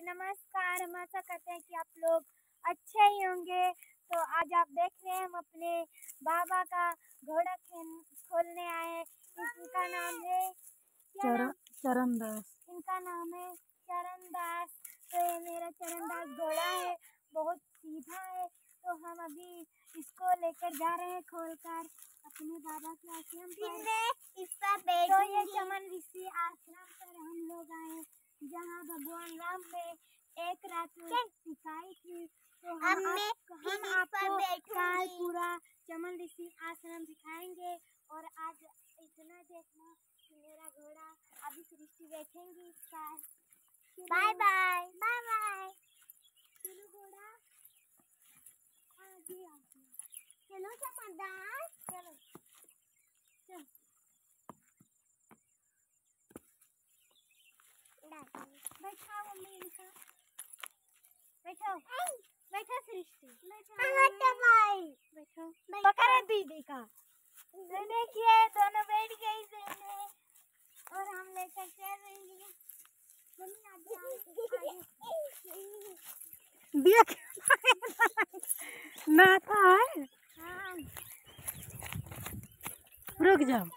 नमस्कार। हम आशा करते हैं कि आप लोग अच्छे ही होंगे। तो आज आप देख रहे हैं हम अपने बाबा का घोड़ा खोलने आए हैं। इनका नाम है चरण दास। इनका नाम है चरण दास। तो ये मेरा चरण दास घोड़ा है, बहुत सीधा है। तो हम अभी इसको लेकर जा रहे हैं खोलकर अपने बाबा के आश्रम पर। तो ये चमन ऋषि आश्रम पर हम लोग आए, जहाँ भगवान राम ने एक रात सिखाई थी। तो हम आपको काल पूरा चमन ऋषि आश्रम दिखाएंगे। और आज इतना देखना कि मेरा घोड़ा अभी सृष्टि बैठेंगी इस बार। Bye bye bye bye. चलो घोड़ा आगे आगे। चलो चमनदास, चलो चलो। बैठा मम्मी इनका, बैठो बैठो सृष्टि, बैठो पकड़े दीदी का। देखिए दोनों बैठ गई दोनों, और हम लेकर चल रही हैं। देख नाता है। हाँ रुक जाओ।